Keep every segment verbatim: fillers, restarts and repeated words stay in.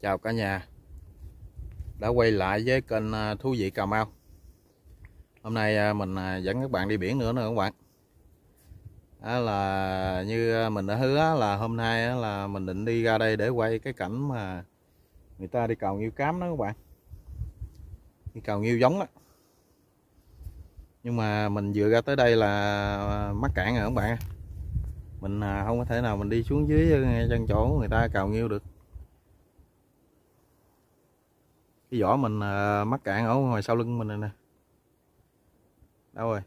Chào cả nhà đã quay lại với kênh Thú Vị Cà Mau. Hôm nay mình dẫn các bạn đi biển nữa nè các bạn. Đó là như mình đã hứa là hôm nay là mình định đi ra đây để quay cái cảnh mà người ta đi cào nghêu cám đó các bạn, đi cào nghêu giống đó. Nhưng mà mình vừa ra tới đây là mắc cạn rồi các bạn. Mình không có thể nào mình đi xuống dưới chân chỗ người ta cào nghêu được. Cái vỏ mình mắc cạn ở ngoài sau lưng mình này nè. Đâu rồi?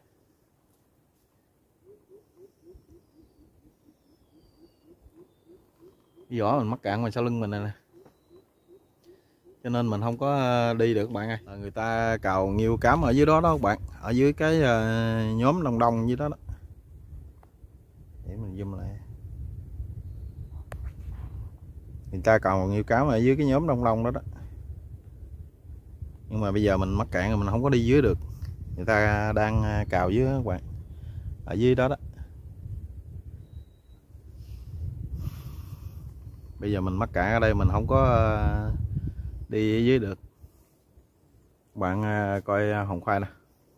Cái vỏ mình mắc cạn ngoài sau lưng mình này nè. Cho nên mình không có đi được các bạn ơi. Người ta cào nghêu cám ở dưới đó đó các bạn. Ở dưới cái nhóm đông đông dưới đó đó. Để mình zoom lại. Người ta cào nghêu cám ở dưới cái nhóm đông đông đó đó. Nhưng mà bây giờ mình mắc cạn rồi, mình không có đi dưới được. Người ta đang cào dưới đó các bạn. Ở dưới đó đó. Bây giờ mình mắc cạn ở đây, mình không có đi ở dưới được. Các bạn coi hồng khoai nè.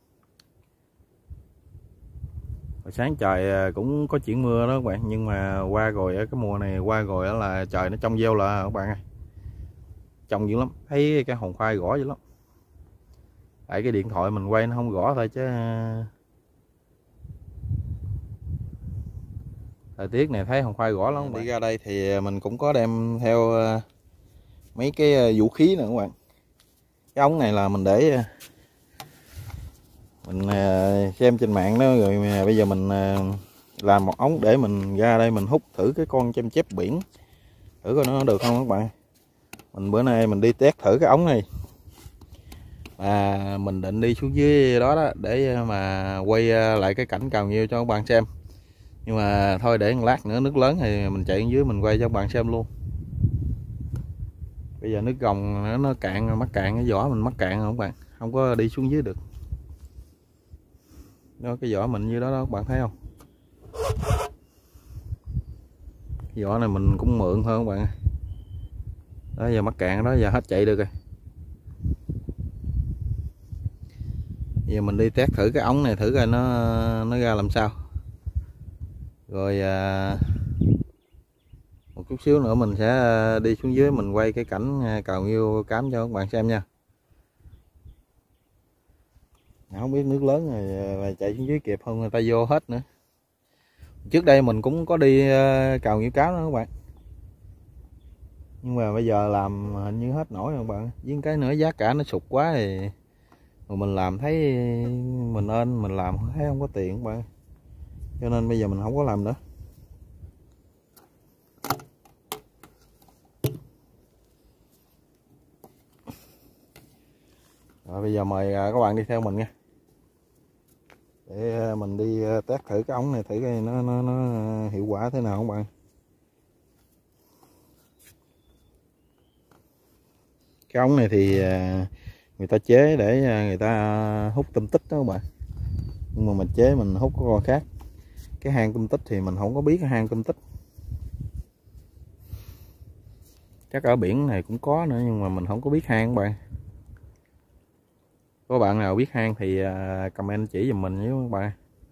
Hồi sáng trời cũng có chuyển mưa đó các bạn, nhưng mà qua rồi ở cái mùa này qua rồi đó là trời nó trong veo là các bạn ơi. Trong dữ lắm, thấy cái hồng khoai gõ dữ lắm. Tại cái điện thoại mình quay nó không gõ thôi chứ thời tiết này thấy hồng khoai gõ lắm. Đi ra đây thì mình cũng có đem theo mấy cái vũ khí nè các bạn. Cái ống này là mình để mình xem trên mạng đó, rồi bây giờ mình làm một ống để mình ra đây mình hút thử cái con chêm chép biển, thử coi nó được không các bạn. Mình bữa nay mình đi test thử cái ống này, và mình định đi xuống dưới đó đó để mà quay lại cái cảnh cào nghêu cho các bạn xem. Nhưng mà thôi để một lát nữa nước lớn thì mình chạy xuống dưới mình quay cho các bạn xem luôn. Bây giờ nước gồng nó, nó cạn, mắc cạn, cái vỏ mình mắc cạn rồi các bạn, không có đi xuống dưới được. Đó, cái vỏ mình như đó đó các bạn thấy không? Cái vỏ này mình cũng mượn thôi các bạn. Đó, giờ mắc cạn đó, giờ hết chạy được rồi. Giờ mình đi test thử cái ống này thử coi nó nó ra làm sao. Rồi à, một chút xíu nữa mình sẽ đi xuống dưới mình quay cái cảnh cào nghêu cám cho các bạn xem nha. Không biết nước lớn rồi chạy xuống dưới kịp không, người ta vô hết nữa. Trước đây mình cũng có đi cào nghêu cám đó các bạn, nhưng mà bây giờ làm hình như hết nổi rồi các bạn. Với cái nữa giá cả nó sụt quá thì mà mình làm thấy mình ơn mình làm thấy không có tiền các bạn, cho nên bây giờ mình không có làm nữa. Rồi bây giờ mời các bạn đi theo mình nha, để mình đi test thử cái ống này thử coi nó nó nó hiệu quả thế nào các bạn. Cái ống này thì người ta chế để người ta hút tôm tích đó các bạn, nhưng mà mình chế mình hút có con khác. Cái hang tôm tích thì mình không có biết cái hang tôm tích, chắc ở biển này cũng có nữa nhưng mà mình không có biết hang các bạn. Có bạn nào biết hang thì comment chỉ giùm mình nhé các bạn.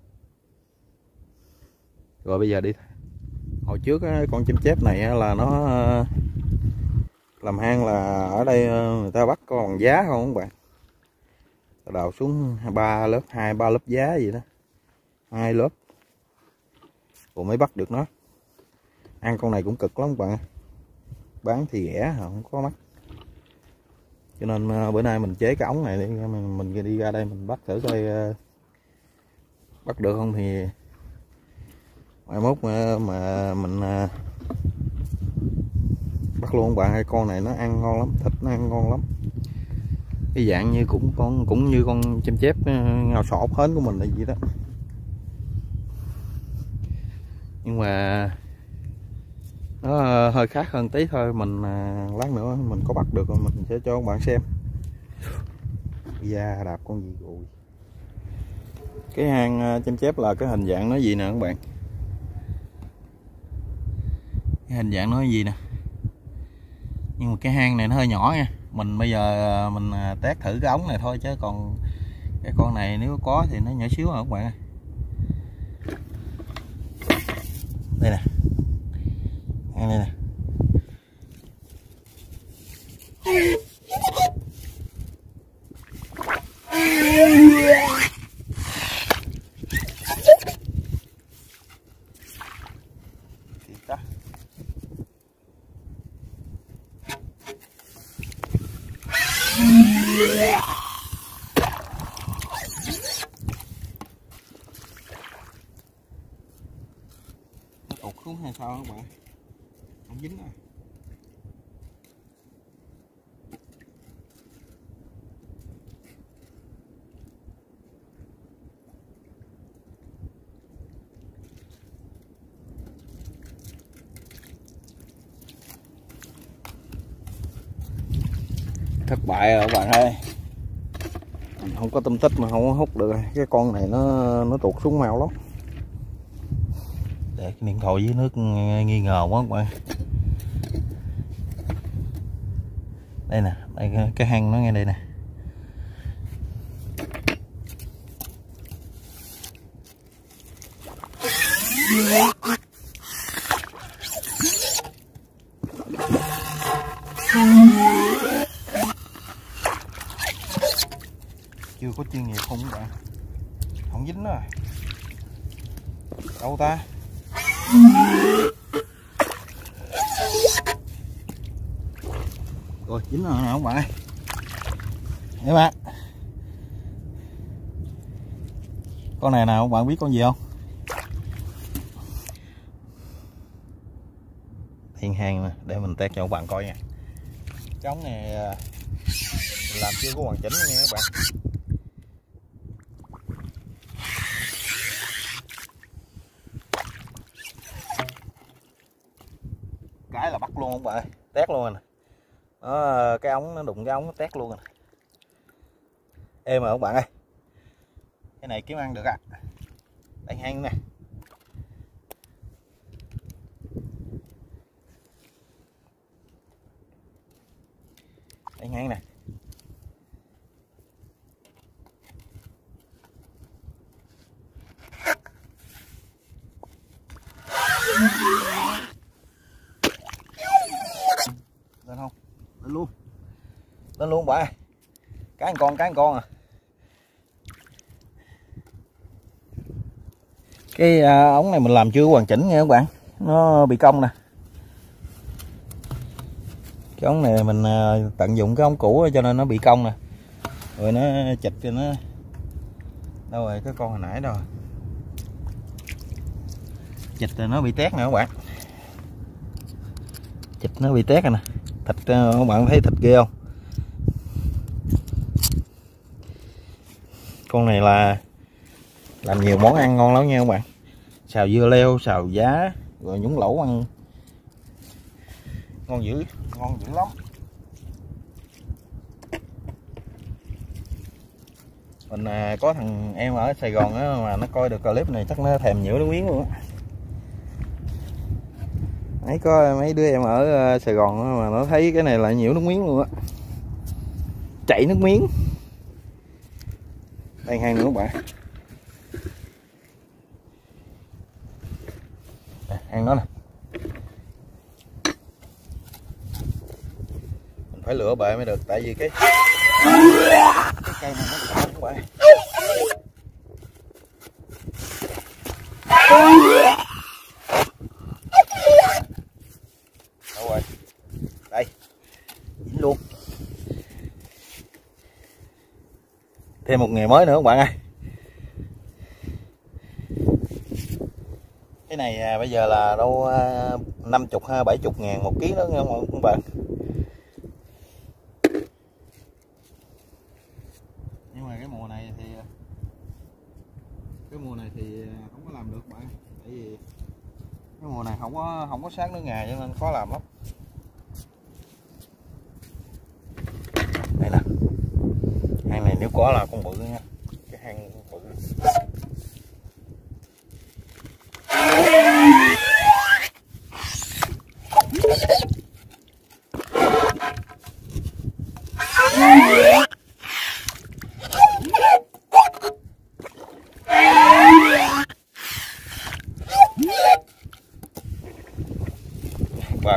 Rồi bây giờ đi. Hồi trước con chim chép này là nó làm hang là ở đây người ta bắt con bằng giá không các bạn. Đào xuống ba lớp, hai ba lớp giá gì đó, hai lớp rồi mới bắt được nó. Ăn con này cũng cực lắm các bạn, bán thì rẻ không có mắc. Cho nên bữa nay mình chế cái ống này để mình, mình đi ra đây mình bắt thử coi bắt được không, thì mai mốt mà, mà mình bắt luôn các bạn. Hai con này nó ăn ngon lắm, thịt nó ăn ngon lắm, cái dạng như cũng con cũng như con chim chép ngao sọ ốc hến của mình là gì đó. Nhưng mà nó hơi khác hơn tí thôi. Mình lát nữa mình có bắt được rồi mình sẽ cho các bạn xem. Da đạp con gì rồi. Cái hang chim chép là cái hình dạng nó gì nè các bạn, cái hình dạng nó gì nè, Nhưng mà cái hang này nó hơi nhỏ nha. Mình bây giờ mình test thử cái ống này thôi, chứ còn cái con này nếu có thì nó nhỏ xíu à các bạn ơi. Đây nè, hang đây nè. Nó tụt xuống hay sao các bạn? Không dính à. Thất bại rồi các bạn ơi, mình không có tâm tích mà không có hút được. Cái con này nó nó tuột xuống mau lắm. Để cái điện thoại dưới nước nghi ngờ quá các bạn. Đây nè, đây cái hang nó ngay đây nè. Chưa có chuyên nghiệp không các bạn, không dính rồi. Đâu ta? Rồi dính rồi nè các bạn ơi. Các bạn, con này nào các bạn biết con gì không? Thiên hang nè, để mình test cho các bạn coi nha. Cái ống này làm chưa có hoàn chỉnh nha các bạn. Cái là bắt luôn các bạn ơi, tét luôn rồi nè. Đó, cái ống nó đụng cái ống nó tét luôn rồi nè. Êm rồi các bạn ơi. Cái này kiếm ăn được á. Đây hang nè. Đây hang nè. Lên không? Lên luôn. Lên luôn bạn ơi. Cái ăn con, cái ăn con à. Cái uh, ống này mình làm chưa hoàn chỉnh nha các bạn. Nó bị cong nè. Cái ống này mình uh, tận dụng cái ống cũ cho nên nó bị cong nè. Rồi nó chịch cho nó. Đâu rồi cái con hồi nãy đâu. Chịch rồi nó bị tét nè các bạn. Chịch nó bị tét rồi nè. Thịt uh, các bạn thấy thịt ghê không? Con này là làm nhiều món ăn ngon lắm nha các bạn. Xào dưa leo, xào giá, rồi nhúng lẩu ăn ngon dữ, ngon dữ lắm. Mình à, có thằng em ở Sài Gòn á, mà nó coi được clip này chắc nó thèm nhựa nước miếng luôn á. Ấy có mấy đứa em ở Sài Gòn á, mà nó thấy cái này là nhiễu nước miếng luôn á, chảy nước miếng. Đây hang nữa các bạn. À, hang đó nè. Mình phải lựa bệ mới được, tại vì cái cái cây này nó cao các bạn. Đâu rồi? Đây. Dính luôn. Thêm một nghề mới nữa các bạn ơi. Cái này à, bây giờ là đâu năm mươi hay bảy mươi ngàn một ký đó nha các bạn. Nhưng mà cái mùa này thì cái mùa này thì không có làm được bạn, tại vì cái mùa này không có không có sát nước ngà cho nên khó làm lắm. Đây nè, hang này nếu có là con bự nha, cái hang bự.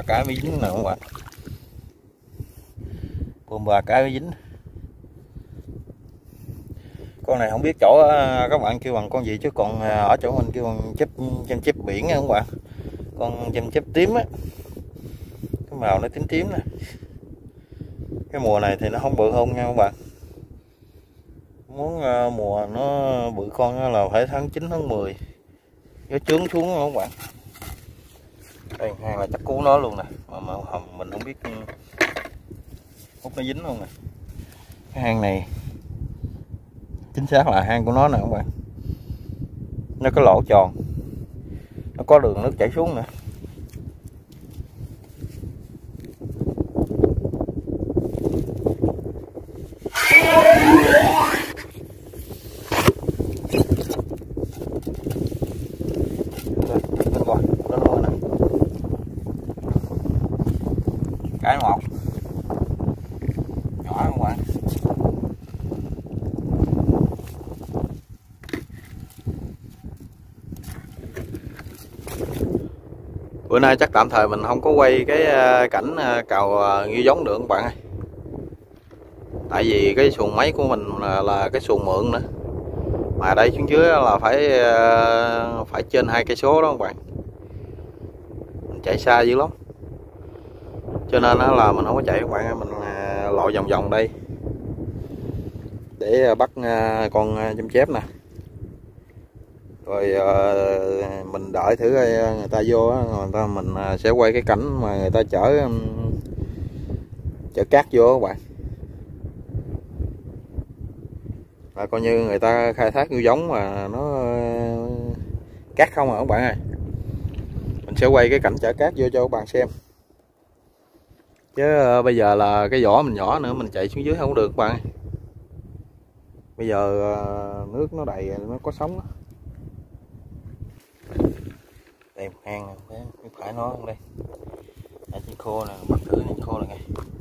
cái mới dính nè các bạn, bơm ba cái mới dính. Con này không biết chỗ các bạn kêu bằng con gì, chứ còn ở chỗ mình kêu bằng chép chêm chép biển nha các bạn, con chêm chép tím á, cái màu nó tím tím nè. Cái mùa này thì nó không bự hơn nha các bạn, muốn mùa nó bự con là phải tháng chín tháng mười nó trướng xuống các bạn. Đây hang là chắc cứu nó luôn nè, mà, mà mình không biết hút nó dính luôn nè. Cái hang này chính xác là hang của nó nè các bạn, nó có lỗ tròn, nó có đường nước chảy xuống nè. Cái một nhỏ các bạn. Bữa nay chắc tạm thời mình không có quay cái cảnh cào ngư giống được các bạn ơi, tại vì cái xuồng máy của mình là, là cái xuồng mượn nữa, mà đây xuống dưới là phải phải trên hai cây số đó các bạn, mình chạy xa dữ lắm, cho nên là mình không có chạy các bạn, mình lội vòng vòng đây để bắt con chim chép nè, rồi mình đợi thử người ta vô, người ta mình sẽ quay cái cảnh mà người ta chở chở cát vô các bạn, là coi như người ta khai thác ngư giống mà nó cát không à các bạn ơi. Mình sẽ quay cái cảnh chở cát vô cho các bạn xem, chứ bây giờ là cái vỏ mình nhỏ nữa, mình chạy xuống dưới không được các bạn. Bây giờ nước nó đầy, nó có sóng đó. Đây một hang này, phải nó đây, ở trên khô nè, bắt thử trên khô này nghe,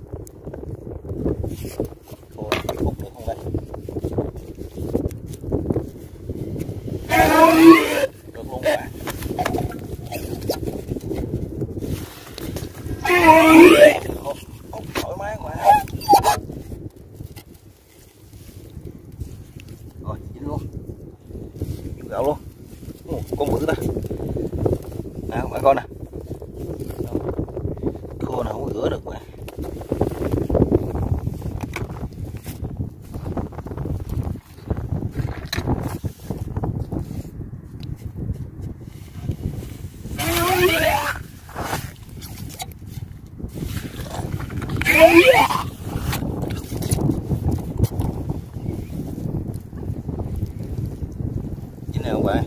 khô này hút được không đây? Được luôn các bạn. Thoải mái quá. Rồi dính luôn, dính gạo luôn. Ồ, con bự đó nè các bạn coi nè, khô nào không có rửa được mà. Dính nè các bạn.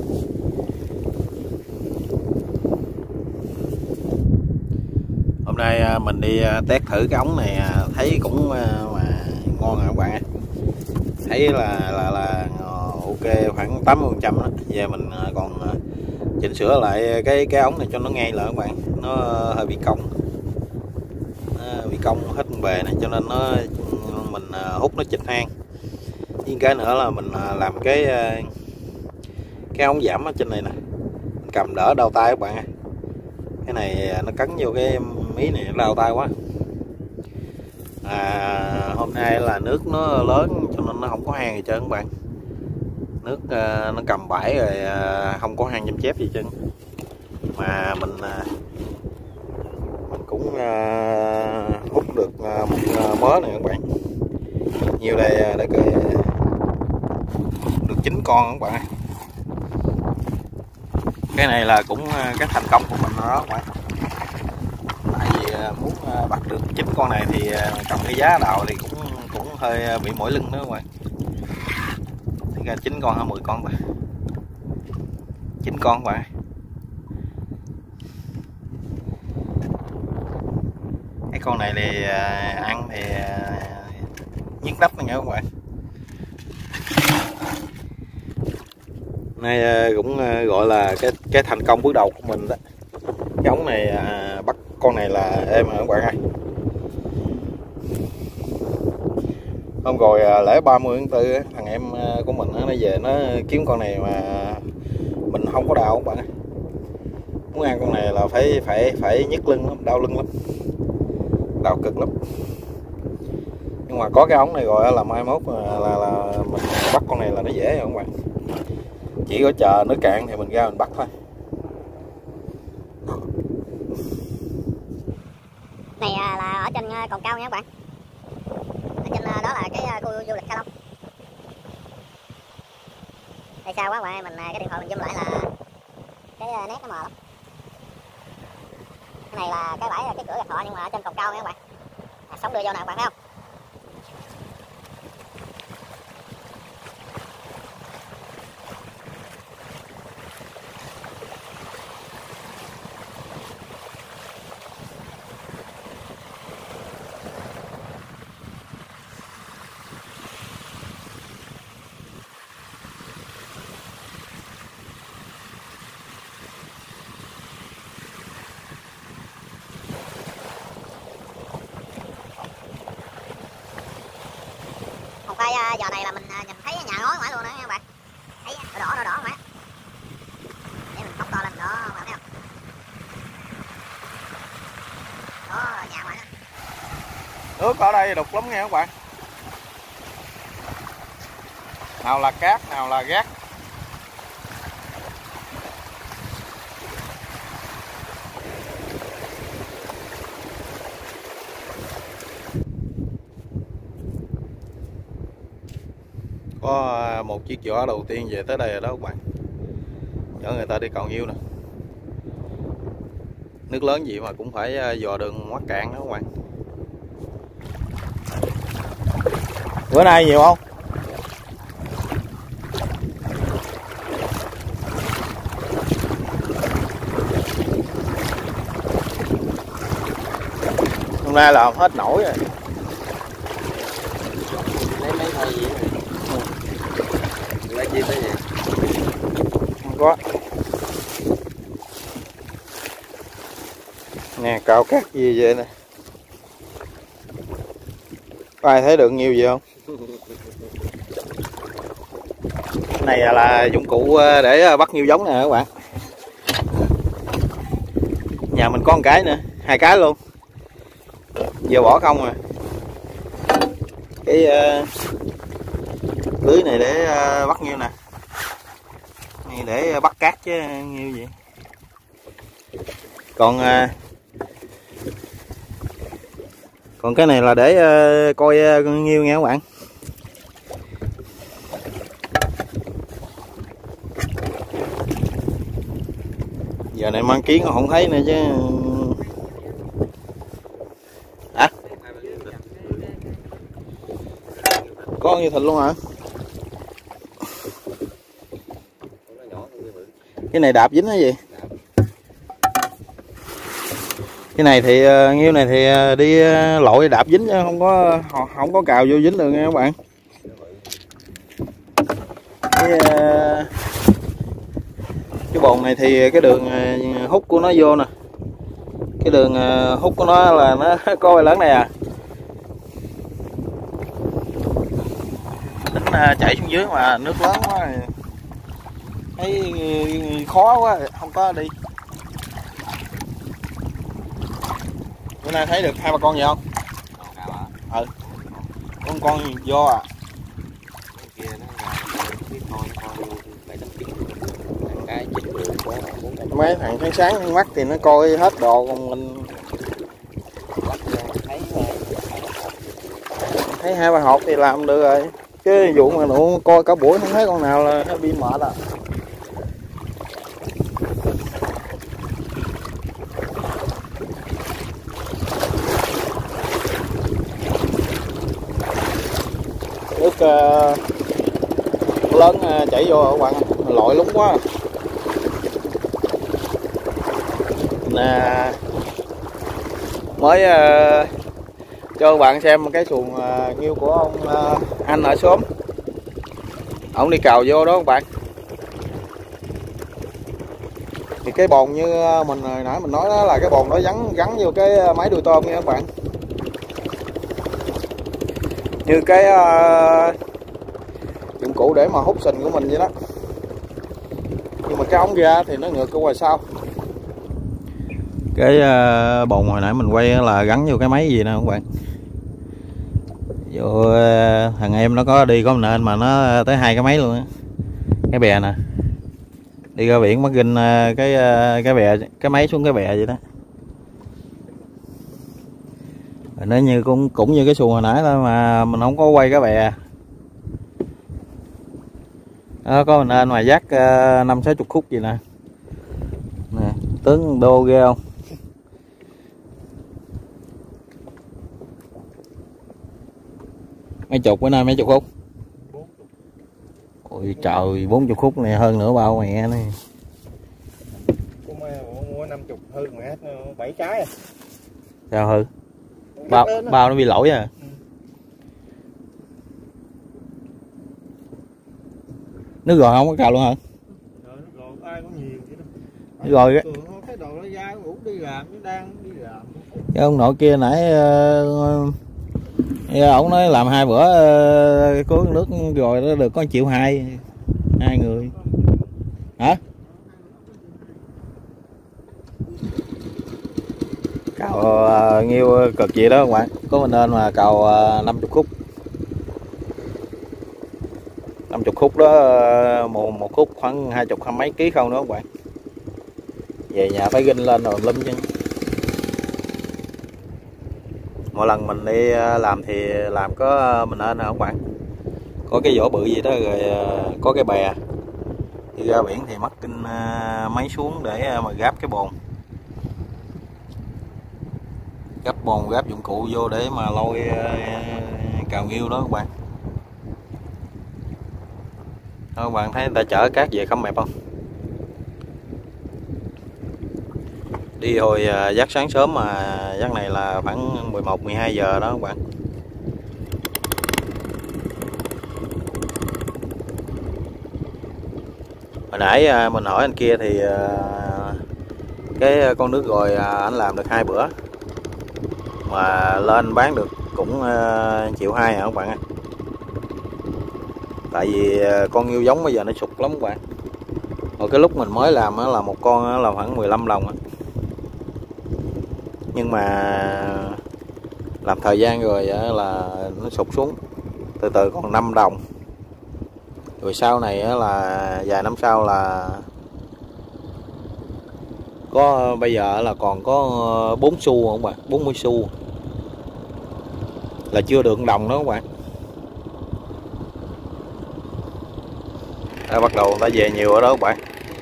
Hôm nay mình đi test thử cái ống này thấy cũng mà ngon rồi các bạn ơi. Thấy là là là ok khoảng tám mươi phần trăm đó. Giờ mình còn chỉnh sửa lại cái cái ống này cho nó ngay lại các bạn. Nó hơi bị cong. Nó bị cong hết bề này cho nên nó mình hút nó chịch hang. Với cái nữa là mình làm cái cái ống giảm ở trên này nè. Mình cầm đỡ đau tay các bạn ơi. Cái này nó cắn vô cái mí này nó đau tay quá. À, hôm nay là nước nó lớn cho nên nó không có hang gì trơn các bạn. Nước uh, nó cầm bãi rồi, uh, không có hang chim chép gì trơn. Mà mình uh, mình cũng uh, hút được uh, một uh, mớ này các bạn. Nhiều đây để coi được chín con các bạn. Cái này là cũng uh, cái thành công của mình đó các bạn. Tại vì muốn bắt được chín con này thì cầm cái giá đào thì cũng cũng hơi bị mỏi lưng đó các bạn. Thì ra chín con hay mười con ta? chín con các bạn. Cái con này thì ăn thì nhức nách nha các bạn. Nay cũng gọi là cái cái thành công bước đầu của mình đó. Cái ống này à, bắt con này là êm rồi các bạn ơi. Hôm rồi à, lễ ba mươi tháng tư thằng em của mình nó về nó kiếm con này mà mình không có đào các bạn ơi. Muốn ăn con này là phải phải phải nhức lưng lắm, đau lưng lắm, đau cực lắm. Nhưng mà có cái ống này rồi là mai mốt là, là, là mình bắt con này là nó dễ rồi các bạn. Chỉ có chờ nó cạn thì mình ra mình bắt thôi. Này là ở trên Cồn Cao nha các bạn. Ở trên đó là cái khu du lịch Ca Long. Đây sao quá bạn, mình cái điện thoại mình zoom lại là cái nét nó mờ lắm. Cái này là cái bãi cái cửa gạch họ nhưng mà ở trên Cồn Cao nha các bạn. À, sóng đưa vô nè các bạn thấy không? Còn khoai giờ này là mình nhìn thấy nhà ngói ngoài luôn đó nha các bạn. Thấy đỏ đỏ đỏ không ạ? Để mình phóng to lên đó các bạn thấy không? Đó nhà ngoài đó. Nước ở đây đục lắm nha các bạn. Nào là cát, nào là gác. Có một chiếc giỏ đầu tiên về tới đây rồi đó các bạn. Chở người ta đi Cầu Nhiêu nè. Nước lớn gì mà cũng phải dò đường ngoắt cạn đó các bạn. Bữa nay nhiều không? Hôm nay là hết nổi rồi. Lấy mấy thôi gì vậy? Lấy chi tới vậy? Không có. Nè cào cát gì vậy nè. Có ai thấy được nhiều gì không? Cái này là dụng cụ để bắt nhiêu giống nè các bạn. Nhà mình có một cái nữa, hai cái luôn. Giờ bỏ không à. Cái uh, lưới này để uh, bắt nhiêu nè. Này để bắt cát chứ nhiêu vậy. Còn uh, còn cái này là để uh, coi uh, con nhiêu nha các bạn. Giờ này mang kiến không thấy nữa chứ. Hả? Có như thịt luôn hả? Cái này đạp dính cái gì? Cái này thì uh, nhiêu này thì uh, đi uh, lội đạp dính chứ không có không có cào vô dính được nha các bạn. Cái uh, cái bồn này thì cái đường uh, hút của nó vô nè. Cái đường uh, hút của nó là nó coi lớn này à. Tính uh, chảy xuống dưới mà nước lớn quá thấy khó quá không có đi. Bữa nay thấy được hai ba con gì không? Ừ. Con con do à. Mấy thằng sáng sáng mắt thì nó coi hết đồ còn mình thấy hai ba hộp thì làm được rồi. Cái vụ mà nó coi cả buổi không thấy con nào là nó bị mệt à. Nước uh, lớn uh, chảy vô các bạn, lội lúng quá nè. Mới uh, cho các bạn xem cái xuồng uh, nhiêu của ông uh, anh ở xóm, ông đi cào vô đó các bạn. Thì cái bồn như mình hồi nãy mình nói đó là cái bồn đó gắn gắn vô cái máy đuôi tôm nha các bạn, như cái uh, dụng cụ để mà hút sình của mình vậy đó. Nhưng mà cái ống ra thì nó ngược ở ngoài sau, Cái uh, bồn hồi nãy mình quay là gắn vô cái máy gì nè các bạn. Vô uh, thằng em nó có đi có nên mà nó tới hai cái máy luôn á. Cái bè nè, đi ra biển bắt ginh uh, cái uh, cái bè, cái máy xuống cái bè vậy đó. Rồi nó như cũng cũng như cái xuồng hồi nãy thôi mà mình không có quay cái bè. Đó, có nên mà dắt uh, năm sáu chục khúc gì nè. Nè, tướng đô ghê không? Mấy chục bữa nay mấy chục khúc? Ôi trời, bốn chục khúc này hơn nữa bao mẹ này. Mua năm chục hư mẹ bảy trái à. Sao hư? Bao bao nó bị lỗi à. Ừ. Nước rồi không có cào luôn hả? Rồi nước rồi ai có nhiều vậy đó. Nước rồi cái cái đồ nó dai ngủ đi làm chứ đang đi làm. Cái ông nội kia nãy uh, ổng nói làm hai bữa uh, có nước rồi nó được có triệu hai hai người hả? Cào uh, nhiêu cực gì đó các bạn, có mình nên mà cào uh, năm mươi khúc, năm mươi khúc đó uh, một, một khúc khoảng hai chục hai mấy ký không nữa các bạn. Về nhà phải ginh lên rồi lâm chứ. Mỗi lần mình đi làm thì làm có mình nên nè các bạn, có cái vỏ bự gì đó rồi có cái bè, đi ra biển thì mắc kinh máy xuống để mà gáp cái bồn, gáp bồn gáp dụng cụ vô để mà lôi cào nghiêu đó các bạn. Đó, các bạn thấy người ta chở cát về không mẹp không? Đi hồi dắt sáng sớm mà dắt này là khoảng mười một mười hai giờ đó các bạn. Hồi nãy mình hỏi anh kia thì cái con nước rồi anh làm được hai bữa mà lên bán được cũng triệu hai à các bạn. Tại vì con nghêu giống bây giờ nó sụt lắm các bạn. Hồi cái lúc mình mới làm là một con là khoảng mười lăm đồng. Nhưng mà làm thời gian rồi là nó sụt xuống, từ từ còn năm đồng. Rồi sau này là vài năm sau là có, bây giờ là còn có bốn xu không bạn, bốn mươi xu là chưa được đồng đó các bạn. Đã bắt đầu người ta về nhiều ở đó các bạn.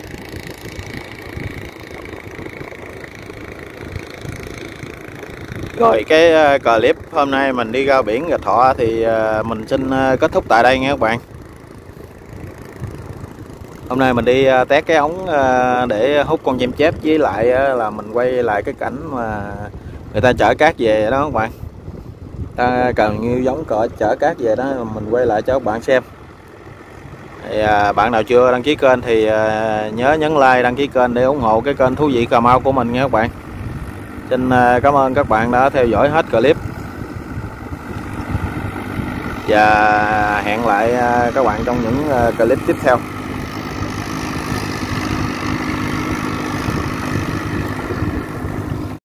Rồi cái clip hôm nay mình đi ra biển Gò Thọ thì mình xin kết thúc tại đây nha các bạn. Hôm nay mình đi test cái ống để hút con chim chép, với lại là mình quay lại cái cảnh mà người ta chở cát về đó các bạn. Ta cần như giống cỡ chở cát về đó, mình quay lại cho các bạn xem. Thì bạn nào chưa đăng ký kênh thì nhớ nhấn like, đăng ký kênh để ủng hộ cái kênh Thú Vị Cà Mau của mình nha các bạn. Xin cảm ơn các bạn đã theo dõi hết clip. Và hẹn lại các bạn trong những clip tiếp theo.